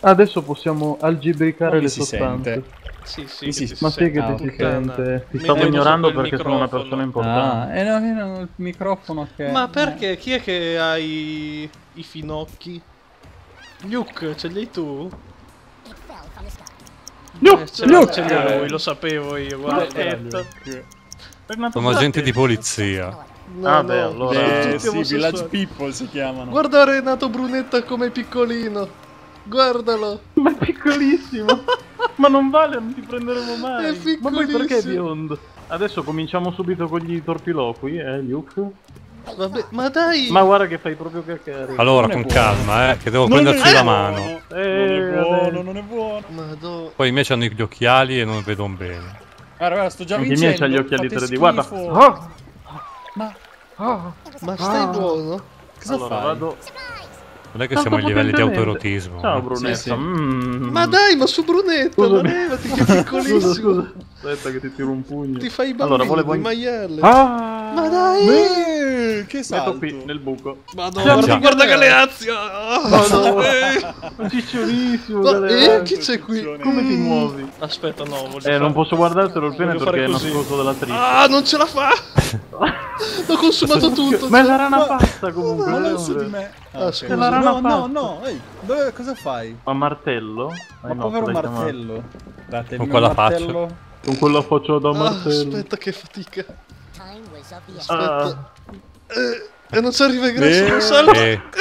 Adesso possiamo algebricare Come le si sostanze. sente? Sì, sì, Mi che si- ti Ma si sì che sente. ti si Puttana. sente. Ti Mi stavo vedo ignorando sopra il perché sono una microfono. persona importante. No, il microfono che... Ma perché? Chi è che ha i finocchi? Luke, ce li hai tu? Ce li ha lui, lo sapevo io, guarda. Sono agenti di polizia. No, Ah, no, beh, allora- sono Eh tutti sì, omosessuali. Village People si chiamano. Guarda Renato Brunetta come piccolino. Guardalo. Ma è piccolissimo! Ma non vale, non ti prenderemo mai! È Ma poi perché è piccolissimo. biondo? Adesso cominciamo subito con gli torpiloqui, Luke? Vabbè, ma dai. Ma guarda che fai proprio cacare. Allora, Non è con buono. calma, che devo Non è prenderci la buono. mano. Non è buono, non è buono. Madò. Poi invece hanno gli occhiali e non vedono bene. Guarda, sto già Anche i vincendo. miei c'ha gli occhiali fate 3D, guarda! schifo. Ah! Ma Ah! Ma stai buono? cosa Allora fai? vado... Non è che Tanto siamo ai livelli di potentemente. autoerotismo. Ciao Brunetta. Sì, sì. Ma dai, ma su Brunetta, Scusami. ma levati che è piccolissimo. Scusa. Aspetta che ti tiro un pugno. Ti fai i Allora, bambini volevo... di maiale. Ah! Ma dai. Che Metto salto. qui, nel buco. Madonna, Già. guarda Galeazzi. Ah, Madonna. eh. Ciccionissimo, Ma, Galeazzi. chi c'è qui? Come ti muovi? Aspetta, no, voglio fare... Non posso guardartelo il pene Voglio fare perché è così. nascosto dalla trippa. Ah, non ce la fa! L'ho consumato tutto. Ma è la rana pazza comunque. Ma non non su è di vero. me. Ah, ok. scusa. la rana No, no, fatta. no. Ehi, cosa fai? A martello? Ma no, povero l'hai chiamato. martello. Date Con il quella mio martello. Con quella faccia da Ah, martello. aspetta che fatica. Ah, Aspetta. E non ci arriva il grasso, non salta.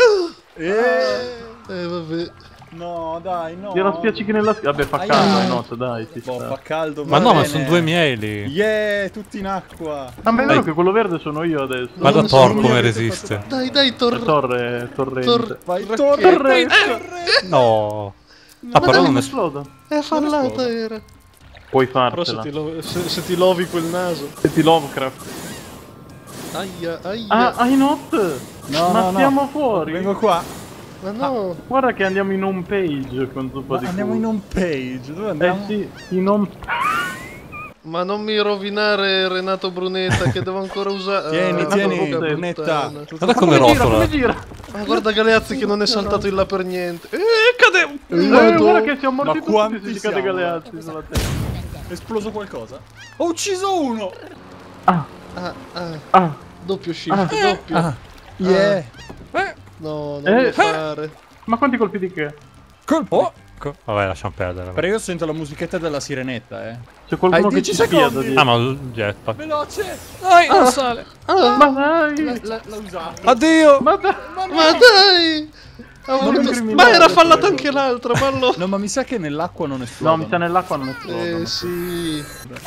Vabbè. No, dai, no. Tira spiaccichi nella schiena. Vabbè, fa Ai, caldo ai. di notte, dai. Ci Boh, sta. fa caldo. Ma va no, ma bene. sono due mieli. Yeah, tutti in acqua. Ah, ma è vero Dai. che quello verde sono io adesso. Guarda Non Thor sono come io resiste. Dai, dai, Torrente. Vai, Torre. torre. No. Ah, Ma però dai, non non è... esploda. È fallata esplodo. era. Puoi Però se farcela. se ti lovi quel naso. Senti Lovecraft. Aia, aia. Ah, not! No, Ma no, no. stiamo fuori. Vengo qua. Ma no. Guarda che andiamo in home page con zuppa Ma di andiamo culo. in home page. Dove andiamo? Sì, in home... Ma non mi rovinare Renato Brunetta che devo ancora usare. Tieni, Ah, tieni, porca Brunetta. puttana. Guarda come rotola. Come gira? Ma guarda Galeazzi che non è saltato in là per niente. Cadevo. Guarda che siamo morti Ma tutti quanti se ci cade siamo? Galeazzi sulla testa. È esploso qualcosa? Ho ucciso uno! Ah, Ah, ah. ah, Doppio shift, doppio. Ah, yeah. No, non lo fare. ma quanti colpi di che? Colpo. Vabbè, lasciamo perdere. Però io sento la musichetta della sirenetta, C'è qualcuno Hai che 10 ci spia da secondi. dietro. Ah, ma il jetpack. Veloce! Dai, non sale! Ma dai! L'ha usato. Addio! Ma dai! Ma dai! Ha Non voluto- incriminare, Ma era fallata prego. anche l'altra, ma allora. No, ma mi sa che nell'acqua non esplode. No, mi sa nell'acqua non esplodono. Sì.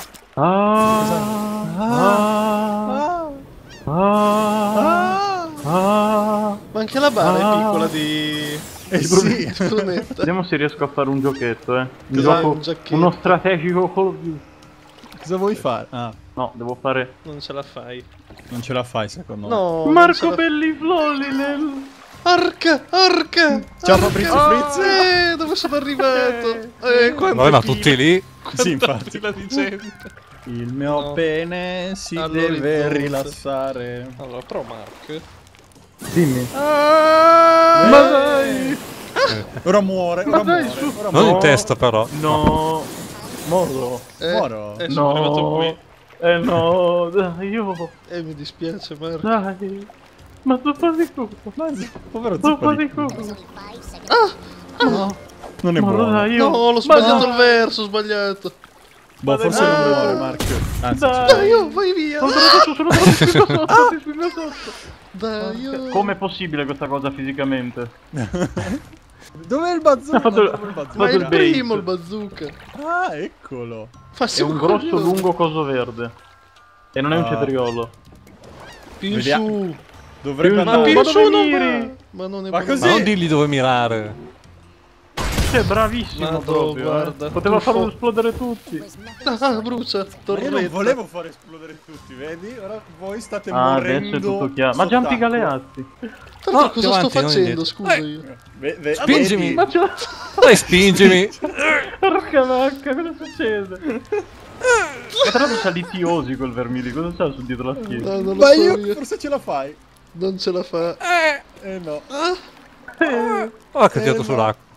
Ma anche la bara è piccola di sì. Brunetta. Vediamo se riesco a fare un giochetto, Un Cos'hai, gioco, un giacchetto? uno strategico Call of Duty. Cosa vuoi fare? Ah, No, devo fare Non ce la fai. non ce la fai secondo me. No. non Marco ce la- Bellifloli nel... Arca, arca! Ciao, arca. Fabrizio Frizzi. Dove sono arrivato? Quanto Vabbè, ma tutti lì. Sì, infatti. fila di gente. Il mio No. pene si All'orizzonte. deve rilassare. Allora, però Mark. Dimmi. Ah! Ma dai! Ora muore, Ma ora dai, muore. su. Ora Non in muore. testa, però. No! Moro! Moro. Sono arrivato qui. No, dai, io... Mi dispiace, Mark. Dai! Ma zuppa di culo! Povero Zuppa zuppa di di... culo! No, non è Ma buono. dai, io... No, l'ho sbagliato il verso, ho sbagliato. Boh, forse non muore, Mark. Anzi, Dai! Dai, vai via. Sono andato spinto sotto, ti spingo sotto! Dai, io. Com'è possibile questa cosa fisicamente? dov'è il bazooka? Ha fatto- Dov'è il Ma bazooka? è il il bait. primo il bazooka. Ah, eccolo. Ma È un grosso lungo coso verde. E non è un Ah. cetriolo. Più in Vediamo. su. Dovrebbe Ma Ma andare. più ma in su dove non miri? va. Ma non è Ma buono. così? Ma non digli dove mirare. Cioè, bravissimo Ma proprio, guarda, Poteva tuffo. farlo esplodere tutti. Ah, brucia. Ma io Torretta. non volevo fare esplodere tutti, vedi? Ora voi state Ah, morendo. adesso è tutto chiaro. Ma Giampi sott'acqua. Galeazzi. Tra l'altro, No, cosa avanti, sto non facendo? indietro. Scusa io. Spingimi. vedi? Ma ce l'ha... Dai, spingimi. Porca vacca, cosa succede? Ma tra l'altro c'ha litiosi quel vermili, cosa c'ha su dietro la schiena? No, non lo Ma so io io. forse ce la fai. Non ce la fa. No. Oh, che ho tirato no. sull'acqua.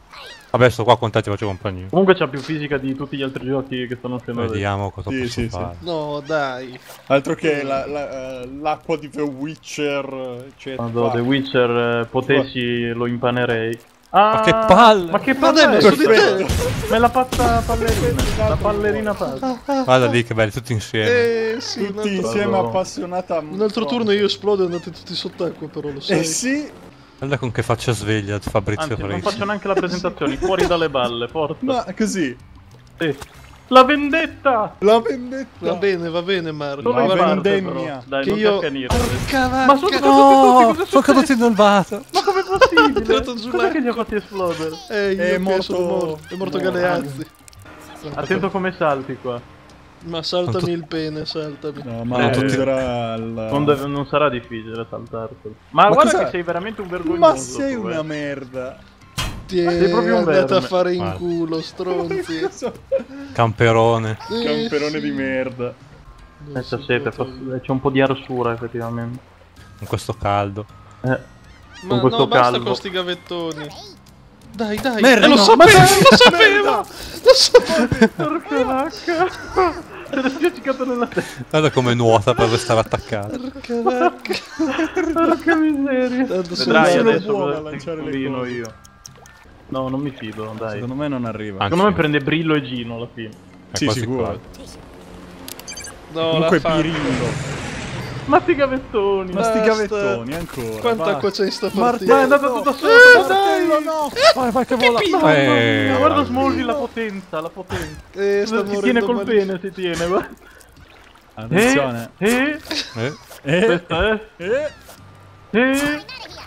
Vabbè, sto qua con te, ti faccio compagnia. Comunque c'ha più fisica di tutti gli altri giochi che stanno uscendo adesso. Vediamo cosa Sì, posso sì, sì. fare. No, dai. Altro che l'acqua di The Witcher, eccetera. Quando The Witcher potessi lo impanerei. Ah, Ma che palle! Ma che Ma dai, palle! ma su di te! Perfetto. Ma è la pazza ballerina. La ballerina pazza. Guarda lì che belli, tutti insieme. Sì, un Tutti altro, insieme Madonna. appassionata. un altro turno io esplodo e andate tutti sott'acqua, però lo sai. Eh sì, Guarda con che faccia sveglia Fabrizio Anzi, non Frizzi. faccio neanche la presentazione, fuori dalle balle, forza. ma così. Sì. La vendetta! La vendetta. Va bene, Marco. Solo in La parte, vendemmia. però. Dai, Che non io... ti accanire. Porca vacca! Ma sono caduti tutti, No! cosa è Sono caduti successo? nel vaso! Ma com'è possibile? tirato giù Cos'è che l'acqua. gli ha fatti esplodere? Io È che morto- sono morto. È morto no. Galeazzi. Attento come salti qua. Ma saltami il pene, saltami. No, ma tutti- era il... Non sarà difficile saltartelo. Ma, Ma guarda cos'è? che sei veramente un vergognoso. Ma sei tu, una merda. sei proprio un Andate a verme. fare in Guarda. culo, stronzi. Camperone. Camperone di merda. Non C'è si sete, può c'è un po' di arsura effettivamente. In questo caldo. Ma con questo no, basta calvo. con sti gavettoni. Dai, dai. Merda, lo no, sapevo, ma dai, lo sapevo. Lo sapevo. Porca vacca! Te l'ho spiaccicato nella testa. Guarda come nuota per restare attaccato. Porca vacca. Porca miseria. Tanto Vedrai sono adesso buono a cosa ti lanciare le combino cose. io. No, non mi fido, dai. Secondo me non arriva. Ah, Secondo me sì. prende Brillo e Gino alla fine. È Sì, quasi sicuro. qua. No, Comunque la fa. Pirillo. Ma sti gavettoni! Ma sti Basta. gavettoni ancora. Quanta va. acqua c'è in sta Ma partita? è andato tutto sotto! Martello, no! Vai, vai che vola. Mamma mia, guarda Smallville la potenza, la potenza. Sta Si tiene morendo col malissimo. pene, si tiene, guarda. Attenzione. Eh? Questa è. Eh.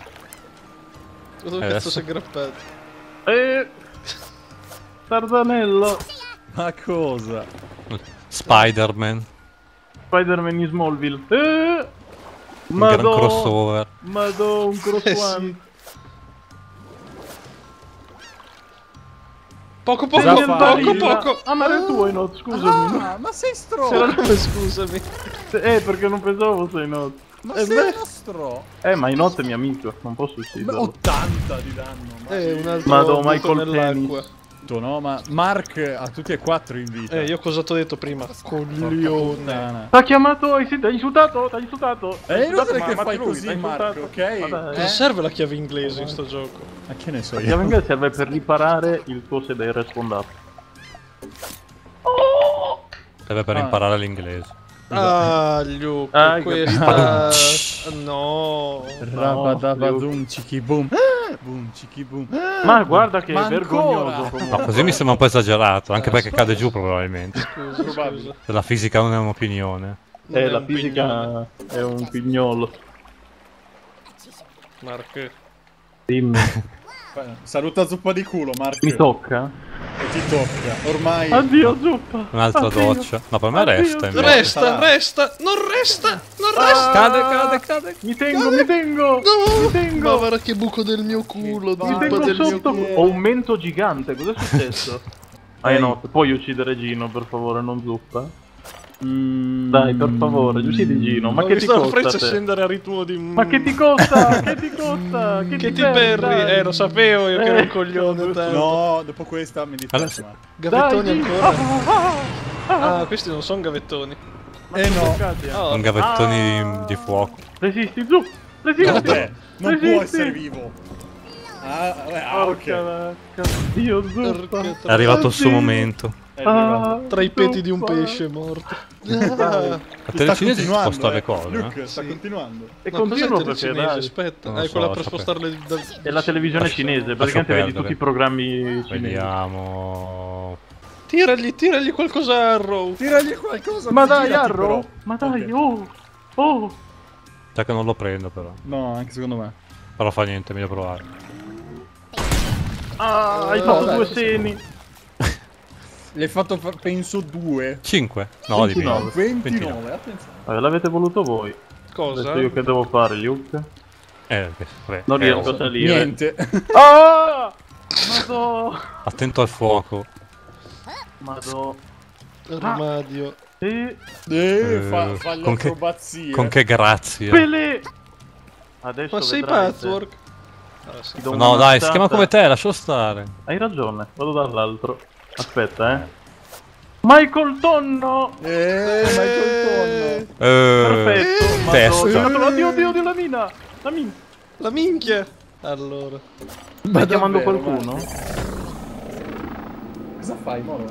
Dove cazzo si è aggrappato? Tarzanello. Ma cosa? Spider-Man. Spider-Man in Smallville. Un gran Madò, crossover. madò, un cross Eh sì. one. Poco poco, Già Nel fa- poco barilla. poco. Ah, ma era il tuo Inot, scusami. Ah, ma sei C'era stro! il- Scusami. perché non pensavo fosse Inot. Ma Eh sei beh. uno stro! Ma Inot è mio amico, non posso Ma ucciderlo. 80 di danno. Ma Un altro Madò, buco Michael nell'acqua. no, ma Mark ha tutti e quattro in vita. Io cosa ti ho detto prima? Coglione. Puttana. T'ha chiamato, hai insultato, t'ha insultato. È inutile Ma- che ma fai lui, così, t'ha Marco, insultato. ok? Ma dai. Cosa serve la chiave inglese in sto gioco? Ma che ne so La io? chiave inglese serve per riparare il tuo sedere sfondato. Serve per imparare l'inglese. Ah, Luke, Ah, hai questa... No. Rabadabadum ciki boom. Boom ciki boom. Ma guarda che Ma è vergognoso ancora? comunque. No, così mi sembra un po' esagerato, anche perché cade giù probabilmente. Scusa, Probabile. scusa. La fisica non è un'opinione. Non è La un fisica pignolo. è un pignolo. Marco. Dimmi. Saluta zuppa di culo, Mark. Mi tocca? E ti tocca. Ormai. Addio zuppa. Un'altra Addio. doccia. No, per me Addio. resta invece. Resta, sarà. resta, non resta, non resta. Cade. Mi tengo, mi tengo. No. Mi tengo. Ma guarda che buco del mio culo, Mi Mi zuppa tengo del mio sotto. culo. Ho un mento gigante, cos'è successo? No, puoi uccidere Gino per favore, non zuppa. Dai, per favore, uccidi Gino. Ma Ho che ti visto la costa? freccia te? scendere a ritmo di... Ma che ti costa? Che ti costa? Che ti perdi, perri? dai? Lo sapevo io che ero un coglione no, tanto. No, dopo questa mi Allora, dispiace. ma- Gavettoni Dai, ancora? Ah, questi non sono gavettoni. no. Toccati, Oh, Un gavettoni di fuoco. Resisti, zu! Resisti! Vabbè, non può Resisti! essere vivo. Porca Ok. vacca. Dio zuppa. porca È arrivato il suo Oddio. momento. È arrivato. Tra i peti di un zuppa. pesce morto. La Sta telecinese continuando, sposta le cose. Luke, Eh? sta Sì. continuando. E Ma continuo cos'è il perché telecinese? dai. Aspetta, Non lo quella so, per lascia spostarle da... È la televisione cinese, praticamente vedi perdere. tutti i programmi cinesi. Vediamo. Tiragli qualcosa, Arrow. Tiragli qualcosa. Ma dai, girati, Arrow! però. Ma dai, Ok. oh! Già che non lo prendo però. No, anche secondo me. Però fa niente, meglio provare. Hai fatto dai, due sì. seni. Gli hai fatto penso 2. 5? No, di 29. 29, attenzione. L'avete voluto voi. Cosa? Adesso io che devo fare, Luke? vabbè. Non riesco a salire. Niente. Ah! Madò! Attento al fuoco. Madò. Armadio. Fa le con che- acrobazie. Con che grazie. Pelé! Adesso Ma sei vedrai se- Patchwork? Ah, sì. Ti do No, una dai, si chiama mazzata. come te, lascialo stare. Hai ragione, vado dall'altro. Aspetta, Michael Tonno! Michael Tonno. Perfetto! testa. Madonna, oddio, la mina! La mina! La minchia! Allora. Stai chiamando davvero, qualcuno? Cosa fai, Moro?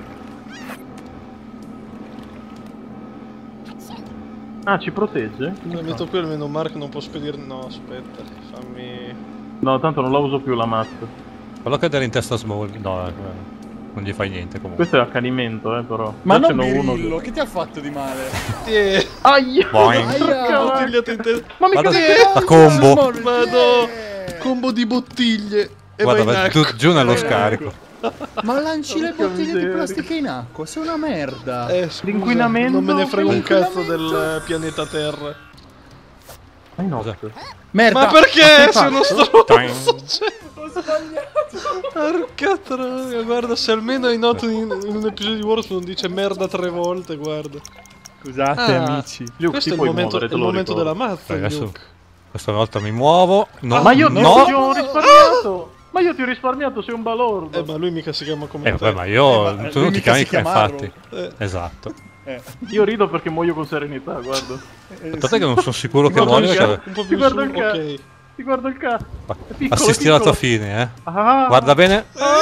Ah, ci protegge? Mi metto qui almeno Mark non può spedire. No, aspetta, fammi. No, tanto non la uso più la mazza. Quello che dare in testa a Small. No, non gli fai niente comunque. Questo è accanimento, però. Ma Già non ce n'ho uno Birillo, che ti ha fatto di male? Aia! Boing. Aia! Bottigliate in testa. Ma mica Guarda, sei la combo. Vado! Combo di bottiglie. E Guarda, vai in vai acqua. giù nello scarico. Ma lanci le Porca bottiglie di miseria. plastica in acqua, sei una merda. Scusa, L'inquinamento- non me ne frega un cazzo L'inquinamento. del pianeta Terra. Ma no. Merda! Ma perché hai sei uno fatto? stronzo? Cioè, Ho sbagliato! porca troia, guarda, se almeno hai noto in un episodio di Warzone non dice merda 3 volte, guarda. Scusate Ah, amici. Luke, questo ti è il puoi momento, muovere, è te il lo momento ricordo. della mazza, Adesso- Luke. Questa volta mi muovo. No, Ma io no. ti ho risparmiato! Ma io ti ho risparmiato, sei un balordo! Ma lui mica si chiama come Vabbè, te. ma io. ma tu lui non ti mica chiami si chiama infatti. Esatto. Io rido perché muoio con serenità, guarda. Aspettate che non sono sicuro che Guarda muoio il perché. cazzo. Un po' Ti più guardo su, il cazzo. ok. Ti guardo il cazzo. È piccolo, Assisti è alla tua piccolo. fine, eh. Ah. Guarda bene.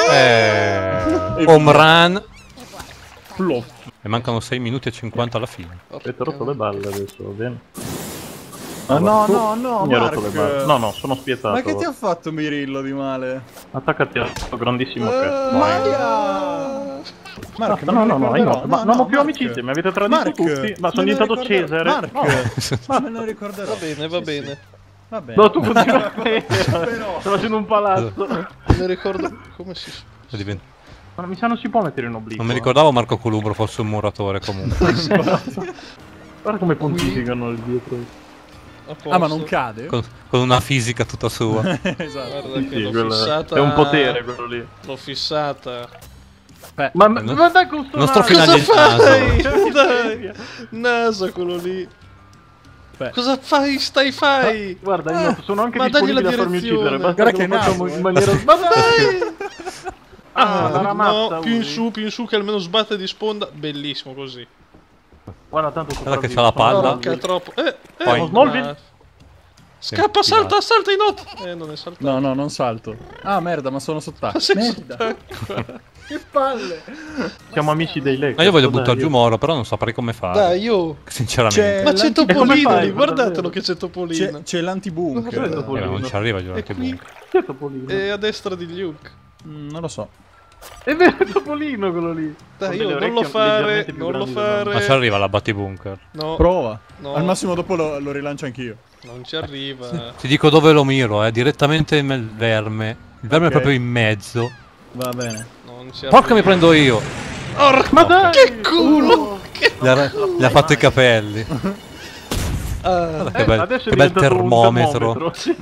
Home run. Flop. E mancano 6 minuti e 50 alla fine. Avete rotto le balle adesso, va bene? Ah, no, Mi ha rotto le balle. Mark. No, no, sono spietato. Ma che ti ha fatto Mirillo di male? Attaccati al grandissimo cazzo. Maia! Mark, No, no, me lo io ricorderò. no, ma non ho più Mark. amicizie, mi avete tradito Mark, tutti. Ma sono me lo diventato ricorderò. Cesare. Mark, No. ma me lo ricorderò. Va bene, va Sì, bene. sì. Va bene. No, tu continui a Però- sto facendo un palazzo. Me ne ricordo come si. Ma mi sa non si può mettere in obliquo. Non mi ricordavo Marco Columbro fosse un muratore comunque. Guarda come pontificano lì dietro. A posto. Ah, ma non cade? con una fisica tutta sua. Esatto. Guarda Sì, che l'ho quello fissata. è un potere quello lì. L'ho fissata. Ma dai con sto Non sto naso. finendo il fai? naso. Dai! Naso quello lì. Beh. Cosa fai? Fai? Guarda, io sono anche Ma dagli la disponibile a farmi direzione. uccidere. Basta Guarda che che lo facciamo naso, in maniera. Ma dai! Ah, la ramazza, no, più in su che almeno sbatte di sponda. Bellissimo così. Guarda tanto Guarda che c'ha la palla. Porca, è troppo. Poi- Oh, Smallville. Scappa, Sì, salta, salta in not. Non è saltato. No, no, non salto. Ah, merda, ma sono sott'acqua. Sei Merda. sott'acqua. Che palle. Siamo amici dei Lakers. Ma io voglio dai, buttare giù Moro, però non saprei come fare. Dai, io. Sinceramente. Ma c'è E come Topolino fai? lì, guardatelo Davvero? che c'è Topolino. C'è l'antibunker. Guarda, Topolino. Non ci arriva giù E qui Chi è Topolino? è a destra di Luke. Non lo so. È vero, è Topolino quello lì. Dai, Con io delle non lo orecchie fare, leggermente più non lo grandi del nostro. Ma ci fare. arriva la battibunker. No, Prova. No. Al massimo dopo lo rilancio anch'io. non ci arriva. Ti dico dove lo miro, direttamente nel verme. Il verme Ok. è proprio in mezzo. Va bene. Non ci Porca mi arriva. prendo io. Ma dai! Che culo! Gli ha fatto i capelli. Ah, Che bel, adesso è che bel diventato un termometro. Sì.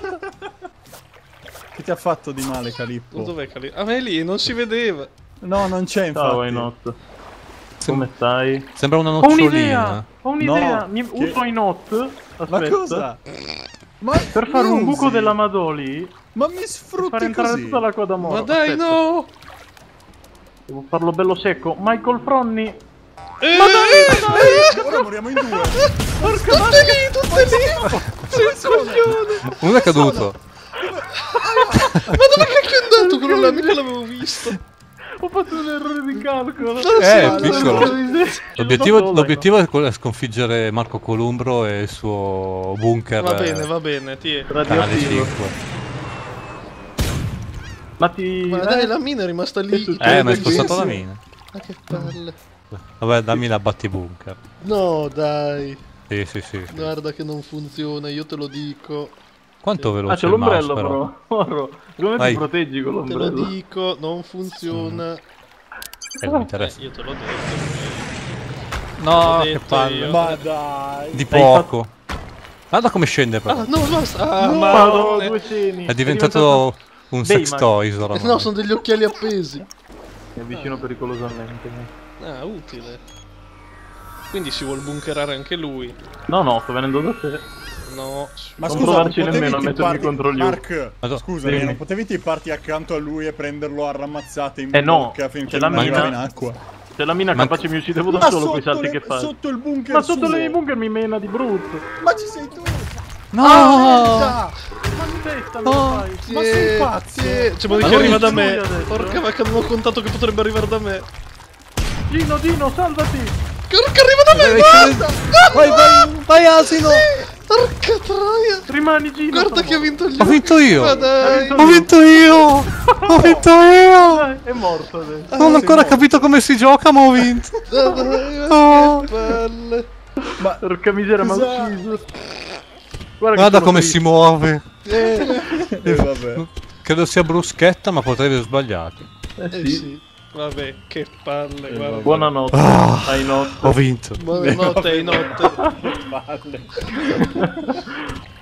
Che ti ha fatto di male, Calippo? dov'è Cali? Ah, ma è lì, non si vedeva. No, non c'è infatti. Ciao, Ainot. Come stai? Sembra una Ho nocciolina. un'idea! Ho un'idea! No, che- Uso Ainot. Ma Aspetta. cosa? Ma Per fare mi un buco usi? della Madoli. Ma mi Per sfrutti fare entrare così? tutta l'acqua d'amore. Ma dai, Aspetta, no! Devo farlo bello secco. Michael Fronni. Ma dai! Ora moriamo in due. Tutte lì! Sei un coglione! Uno è caduto. Ma dove cacchio è andato quello là? Mica l'avevo visto. Ho fatto un errore di calcolo. Piccolo. L'obiettivo L'obiettivo è quello di sconfiggere Marco Columbro e il suo bunker. Va bene, ti è. Canale radioattivo. 5. Ma ti... Ma dai, la mina è rimasta lì. Ma hai spostato la mina. Ma che palle. Vabbè, dammi la battibunker. No, dai. Sì, sì, sì. Guarda che non funziona, io te lo dico. Quanto veloce Ah, c'è il mouse, l'ombrello però. però. Secondo me Vai. ti proteggi con Te lo l'ombrello. dico, non funziona. Non mi interessa. Io te l'ho detto. No, l'ho che detto palle. io. Ma dai. Di poco. Guarda come scende però. Ah, no, basta. Ah, No, Madonna. due seni. È diventato un Baymax. sex toys oramai. No, sono degli occhiali appesi. Mi avvicino pericolosamente. Ah, utile. Quindi si vuol bunkerare anche lui. No, no, sto venendo da te. No. Ma Non scusa, provarci non potevi nemmeno a mettermi tipparti- contro gli Mark, Madonna, scusami, dimmi. non potevi tipparti accanto a lui e prenderlo a rammazzate in no, bocca finché c'è la non arrivava in mina. acqua? Se la mina Manca- capace mi uccidevo da Ma solo quei sotto salti le- che fa. sotto il bunker Ma sotto suo. le bunker mi mena di brutto. Ma ci sei tu! No! Merda! Ma in testa No. lo fai. Ma sei pazzo? C'è modo Ma che arriva lui da me. lui adesso, Porca vacca, non ho contato che potrebbe arrivare da me. Gino, salvati. Che arriva da me, guarda! Vai asino! Porca troia! Rimani Gino. Guarda che ha vinto gli Ho vinto io! Ma dai! Ho vinto io! Ho vinto io! Dai, è morto adesso. Non ho ancora capito come si gioca, ma ho vinto! Dai, Oh. che palle! Ma Porca miseria, ma Cosa- ucciso. Guarda sono come triste. si muove! vabbè. Credo sia bruschetta, ma potrei aver sbagliato. Sì. Vabbè, che palle, guarda. Buonanotte. Ah. Ai notte. Ho vinto! Buonanotte, notte. Palle.